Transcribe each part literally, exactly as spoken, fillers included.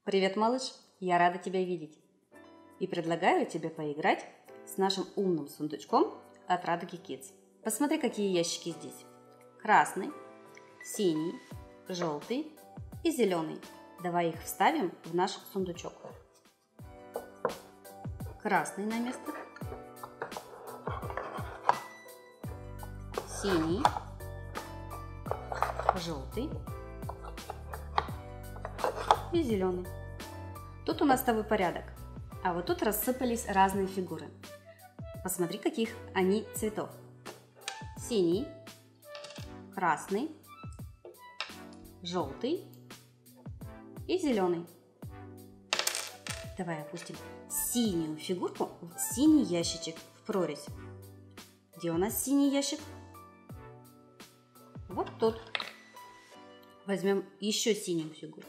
Привет, малыш! Я рада тебя видеть и предлагаю тебе поиграть с нашим умным сундучком от Радуги Kids. Посмотри, какие ящики здесь. Красный, синий, желтый и зеленый. Давай их вставим в наш сундучок. Красный на место, синий, желтый и зеленый. Тут у нас с тобой порядок, а вот тут рассыпались разные фигуры. Посмотри, каких они цветов. Синий, красный, желтый и зеленый. Давай опустим синюю фигурку в синий ящичек, в прорезь. Где у нас синий ящик? Вот тут. Возьмем еще синюю фигурку.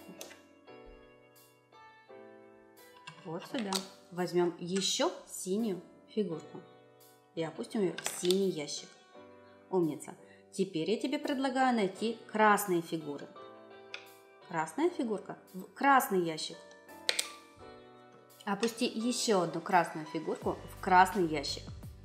Вот сюда. Возьмем еще синюю фигурку и опустим ее в синий ящик. Умница. Теперь я тебе предлагаю найти красные фигуры. Красная фигурка в красный ящик. Опусти еще одну красную фигурку в красный ящик.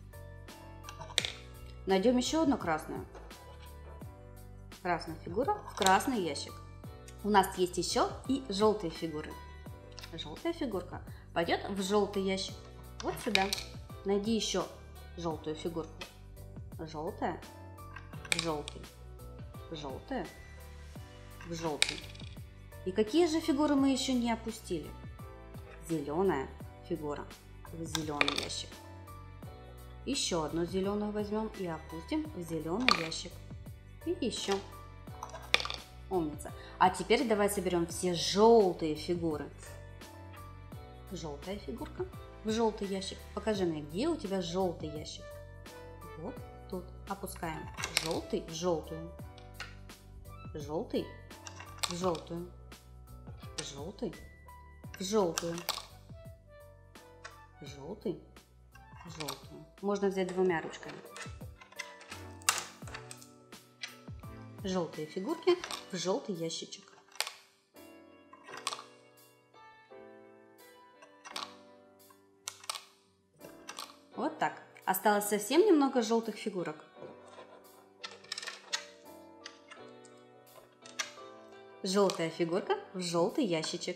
Найдем еще одну красную. Красная фигура в красный ящик. У нас есть еще и желтые фигуры. Желтая фигурка пойдет в желтый ящик. Вот сюда. Найди еще желтую фигурку. Желтая, желтый, желтая, в желтый. И какие же фигуры мы еще не опустили? Зеленая фигура в зеленый ящик. Еще одну зеленую возьмем и опустим в зеленый ящик. И еще. Умница. А теперь давай соберем все желтые фигуры. Желтая фигурка в желтый ящик. Покажи мне, где у тебя желтый ящик. Вот тут. Опускаем желтый в желтую. Желтый в желтую. Желтый в желтую. Желтый в желтую. Можно взять двумя ручками. Желтые фигурки в желтый ящичек. Вот так. Осталось совсем немного желтых фигурок. Желтая фигурка в желтый ящичек.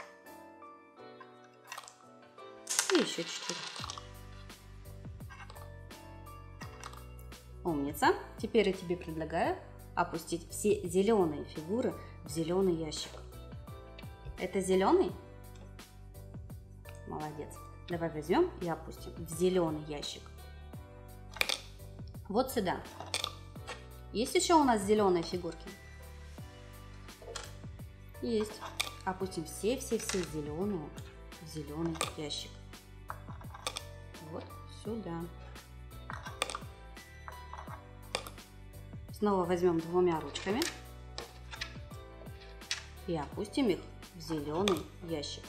И еще чуть-чуть. Умница. Теперь я тебе предлагаю опустить все зеленые фигуры в зеленый ящик. Это зеленый? Молодец. Давай возьмем и опустим в зеленый ящик. Вот сюда. Есть еще у нас зеленые фигурки? Есть. Опустим все-все-все зеленые в зеленый ящик. Вот сюда. Снова возьмем двумя ручками и опустим их в зеленый ящик.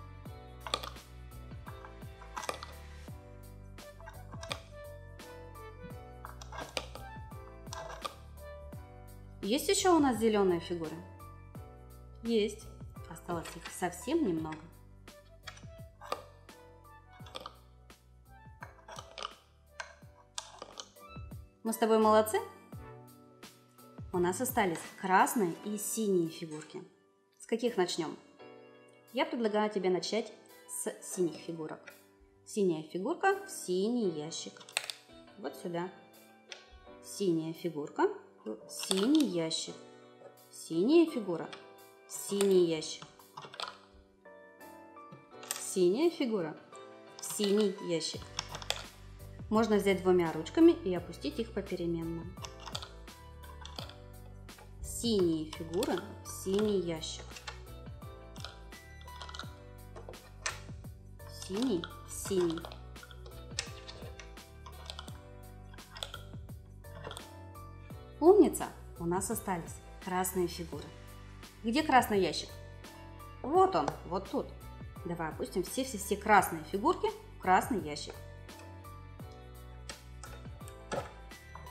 Есть еще у нас зеленые фигуры? Есть. Осталось их совсем немного. Мы с тобой молодцы? У нас остались красные и синие фигурки. С каких начнем? Я предлагаю тебе начать с синих фигурок. Синяя фигурка в синий ящик. Вот сюда. Синяя фигурка в синий ящик. Синяя фигура в синий ящик. Синяя фигура в синий ящик. Можно взять двумя ручками и опустить их попеременно. Синие фигуры в синий ящик. Синий в синий. Умница! У нас остались красные фигуры. Где красный ящик? Вот он, вот тут. Давай опустим все-все-все красные фигурки в красный ящик.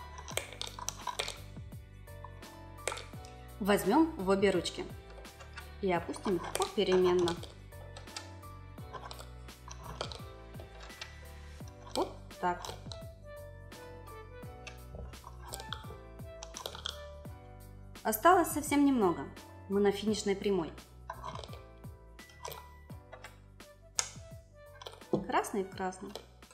Возьмем в обе ручки. и опустим их попеременно. Вот так. Осталось совсем немного. Мы на финишной прямой. Красный в красный.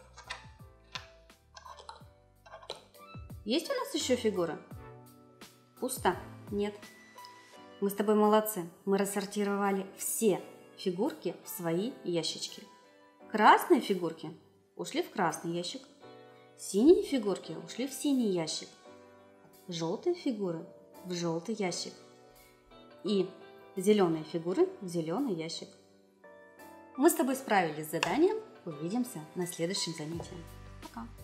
Есть у нас еще фигура? Пусто? Нет. Мы с тобой молодцы. Мы рассортировали все фигурки в свои ящички. Красные фигурки ушли в красный ящик. Синие фигурки ушли в синий ящик. Желтые фигуры в желтый ящик. И зеленые фигуры в зеленый ящик. Мы с тобой справились с заданием. Увидимся на следующем занятии. Пока!